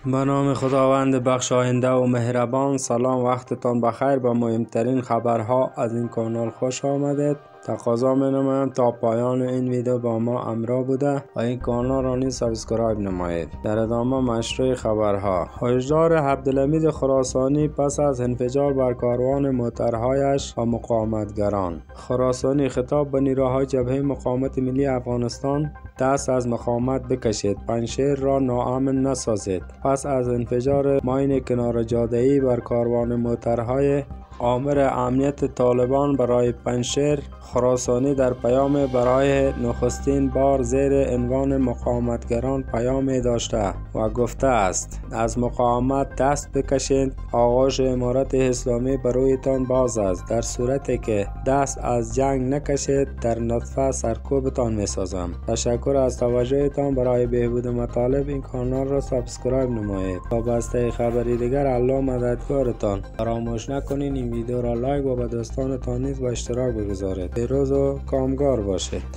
به نام خداوند بخشاینده و مهربان. سلام، وقتتان بخیر. با مهمترین خبرها از این کانال خوش آمدید. تقاضا می نمایم تا پایان این ویدیو با ما همراه بوده و این کانال را نیز سابسکرایب نمایید. در ادامه مشروع خبرها. هشدار عبدالحمید خراسانی پس از انفجار بر کاروان موترهایش و مقاومتگران. خراسانی خطاب به نیروهای جبهه مقاومت ملی افغانستان: دست از مقاومت بکشید، پنجشیر را ناامن نسازید. پس از انفجار ماین کنار جاده‌ای بر کاروان موترهای آمر امنیت طالبان برای پنجشیر، خراسانی در پیام برای نخستین بار زیر عنوان مقاومتگران پیامی داشته و گفته است: از مقاومت دست بکشید، آغاز امارت اسلامی برویتان باز است. در صورتی که دست از جنگ نکشید، در نطفه سرکوبتان میسازم. تشکر از توجهتان. برای بهبود مطالب این کانال را سابسکرایب نمایید. تا بسته خبری دیگر الله مددگارتان. فراموش نکنید این ویدیو را لایک و به دوستانتان نیز به اشتراک بگذارید. پیروز و کامگار باشید.